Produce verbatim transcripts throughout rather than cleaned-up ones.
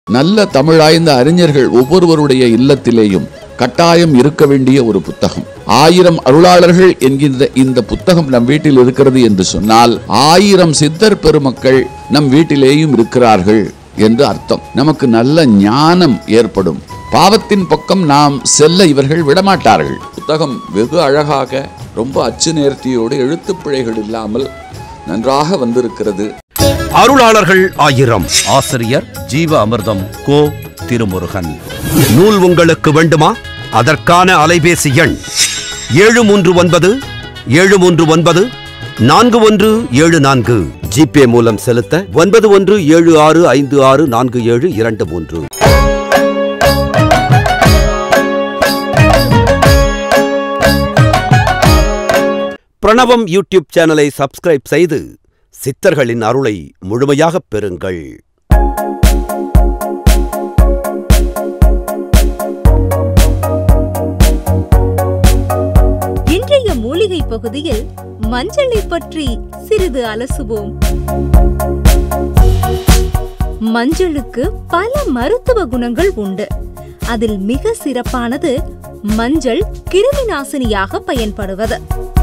நல்ல தமிழாய்ந்த அறிஞர்கள் ஒவ்வொருவருடைய இல்லத்திலேயும் கட்டாயம் இருக்க வேண்டிய ஒரு புத்தகம். ஆயிரம் அருளாளர்கள் என்கின்ற இந்த புத்தகம் நம் வீட்டில் இருக்கிறது என்று சொன்னால் ஆயிரம் சித்தர் பெருமக்கள் நம் வீட்டிலேயும் இருக்கிறார்கள் என்று அர்த்தம். நமக்கு நல்ல ஞானம் ஏற்படும். பாவத்தின் பக்கம் நாம் செல்ல இவர்கள் விடமாட்டார்கள். புத்தகம் வெகு அழகாக, ரொம்ப அச்சு நேர்த்தியோடு, எழுத்து பிழைகள் இல்லாமல் நன்றாக வந்திருக்கிறது. அருளாளர்கள் ஆயிரம். ஆசிரியர் ஜீவ அமிர்தம் கோ திருமுருகன். நூல் உங்களுக்கு வேண்டுமா? அதற்கான அலைபேசி எண் ஏழு மூன்று ஒன்பது ஏழு மூன்று ஒன்பது நான்கு ஒன்று ஏழு நான்கு. ஜிபே மூலம் செலுத்த ஒன்பது ஒன்று ஏழு ஆறு ஐந்து ஆறு நான்கு ஏழு இரண்டு மூன்று. பிரணவம் யூடியூப் சேனலை சப்ஸ்கிரைப் செய்து சித்தர்களின் அருளை முழுமையாக பெறுங்கள். இன்றைய மூலிகை பகுதியில் மஞ்சளை பற்றி சிறிது அலசுவோம். மஞ்சளுக்கு பல மருத்துவ குணங்கள் உண்டு. அதில் மிக சிறப்பானது மஞ்சள் கிருமி நாசினியாக பயன்படுவது.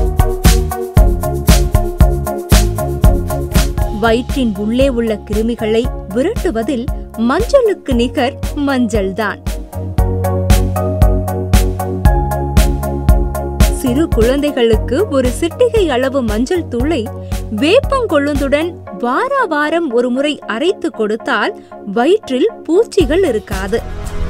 வயிற்றின் உள்ளே உள்ள கிருமிகளை விரட்டுவதில் மஞ்சளுக்கு நிகர் மஞ்சள்தான். சிறு குழந்தைகளுக்கு ஒரு சிட்டிகை அளவு மஞ்சள் தூளை வேப்பங்கொழுந்துடன் வார வாரம் ஒரு முறை அரைத்து கொடுத்தால் வயிற்றில் பூச்சிகள் இருக்காது.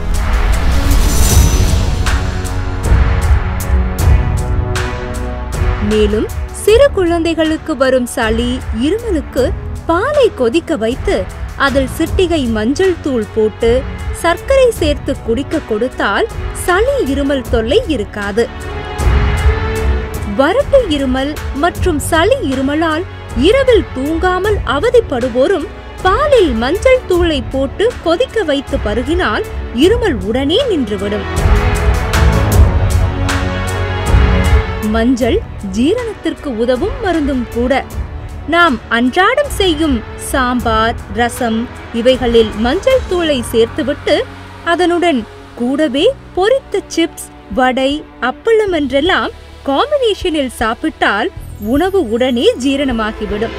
மேலும் சிறு குழந்தைகளுக்கு வரும் சளி, இருமலுக்கு பாலை கொதிக்க வைத்து அதில் சிட்டிகை மஞ்சள் தூள் போட்டு சர்க்கரை சேர்த்து குடிக்க கொடுத்தால் சளி, இருமல் தொல்லை இருக்காது. வறட்டு இருமல் மற்றும் சளி, இருமலால் இரவில் தூங்காமல் அவதிப்படுவோரும் பாலில் மஞ்சள் தூளை போட்டு கொதிக்க வைத்து பருகினால் இருமல் உடனே நின்றுவிடும். மஞ்சள் ஜீரணத்திற்கு உதவும் மருந்தும் கூட. நாம் அன்றாடம் செய்யும் சாம்பார், ரசம் இவைகளில் மஞ்சள் தூளை சேர்த்துவிட்டு அதனுடன் கூடவே பொரித்த சிப்ஸ், வடை, அப்பளம் என்றெல்லாம் காம்பினேஷனில் சாப்பிட்டால் உணவு உடனே ஜீரணமாகிவிடும்.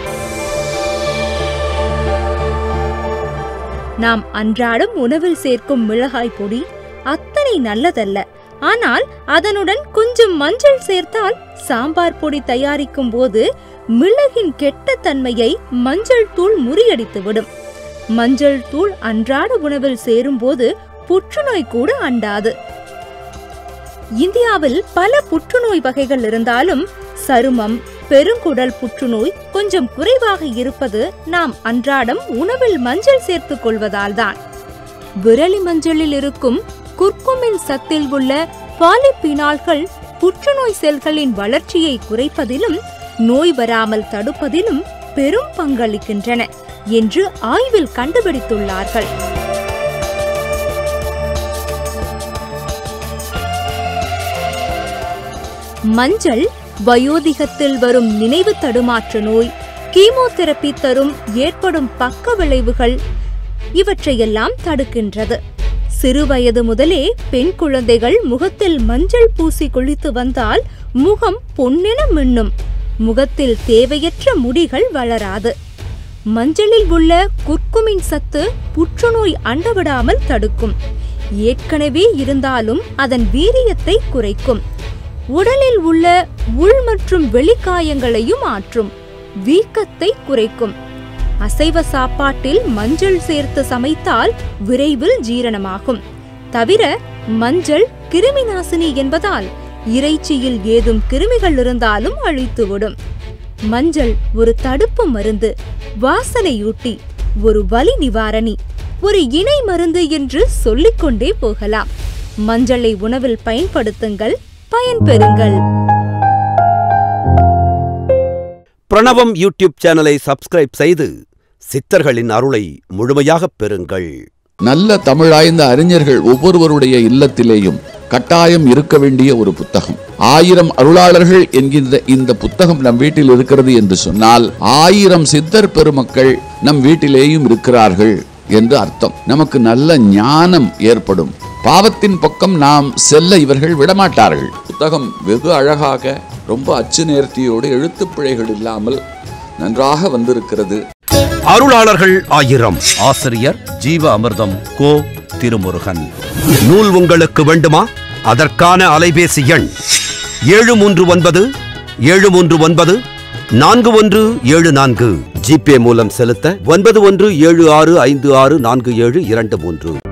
நாம் அன்றாடம் உணவில் சேர்க்கும் மிளகாய் பொடி அத்தனை நல்லதல்ல. ஆனால் அதனுடன் கொஞ்சம் மஞ்சள் சேர்த்தால் சாம்பார் பொடி தயாரிக்கும் போது மிளகின் கெட்ட தன்மையை மஞ்சள் தூள் முறியடித்துவிடும். மஞ்சள் தூள் அன்றாட உணவில் சேரும் போது புற்றுநோய் கூட அண்டாது. இந்தியாவில் பல புற்றுநோய் வகைகள் இருந்தாலும் சருமம், பெருங்குடல் புற்றுநோய் கொஞ்சம் குறைவாக இருப்பது நாம் அன்றாடம் உணவில் மஞ்சள் சேர்த்துக் கொள்வதால் தான். விரலி மஞ்சளில் இருக்கும் குர்குமின் சத்தில் உள்ள பாலிபினால்கள் புற்றுநோய் செல்களின் வளர்ச்சியை குறைப்பதிலும் நோய் வராமல் தடுப்பதிலும் பெரும் பங்களிக்கின்றன என்று ஆய்வில் கண்டுபிடித்துள்ளார்கள். மஞ்சள் வயோதிகத்தில் வரும் நினைவு தடுமாற்ற நோய், கீமோதெரபி தரும் ஏற்படும் பக்க விளைவுகள் இவற்றையெல்லாம் தடுக்கின்றது. சிறுவயது முதலே பெண் குழந்தைகள் முகத்தில் மஞ்சள் பூசி குளித்து வந்தால் முகம் பொன்னென மின்னும். முகத்தில் தேவையற்ற முடிகள் வளராது. மஞ்சளில் உள்ள குர்குமின் சத்து புற்றுநோய் அண்டவிடாமல் தடுக்கும். ஏற்கனவே இருந்தாலும் அதன் வீரியத்தை குறைக்கும். உடலில் உள்ள உள் மற்றும் வெளிக்காயங்களையும் ஆற்றும். வீக்கத்தை குறைக்கும். அசைவ சாப்பாட்டில் மஞ்சள் சேர்த்து சமைத்தால் விரைவில் ஜீரணமாகும். தவிர மஞ்சள் கிருமி நாசினி என்பதால் இறைச்சியில் ஏதும் கிருமிகள் இருந்தாலும் அழித்துவிடும். மஞ்சள் ஒரு தடுப்பு மருந்து, வாசனையூட்டி, ஒரு வலி நிவாரணி, ஒரு இணை மருந்து என்று சொல்லிக்கொண்டே போகலாம். மஞ்சளை உணவில் பயன்படுத்துங்கள், பயன்பெறுங்கள். பிரணவம் யூடியூப் சேனலை சப்ஸ்கிரைப் செய்து சித்தர்களின் அருளை முழுமையாக பெறுங்கள். நல்ல தமிழாய்ந்த அறிஞர்கள் ஒவ்வொருவருடைய இல்லத்திலேயும் கட்டாயம் இருக்க வேண்டிய ஒரு புத்தகம். ஆயிரம் அருளாளர்கள் என்கின்ற இந்த புத்தகம் நம் வீட்டில் இருக்கிறது என்று சொன்னால் ஆயிரம் சித்தர் பெருமக்கள் நம் வீட்டிலேயும் இருக்கிறார்கள் என்று அர்த்தம். நமக்கு நல்ல ஞானம் ஏற்படும். பாவத்தின் பக்கம் நாம் செல்ல இவர்கள் விடமாட்டார்கள். புத்தகம் வெகு அழகாக, ரொம்ப அச்சு நேர்த்தியோடு, எழுத்துப்பிழைகள் இல்லாமல் நன்றாக வந்திருக்கிறது. அருளாளர்கள் ஆயிரம். ஆசிரியர் ஜீவ அமிர்தம் கோ திருமுருகன். நூல் உங்களுக்கு வேண்டுமா? அதற்கான அலைபேசி எண் ஏழு மூன்று ஒன்பது ஏழு மூன்று ஒன்பது நான்கு ஒன்று ஏழு நான்கு. ஜிபே மூலம் செலுத்த ஒன்பது ஒன்று ஏழு ஆறு ஐந்து ஆறு நான்கு ஏழு இரண்டு மூன்று.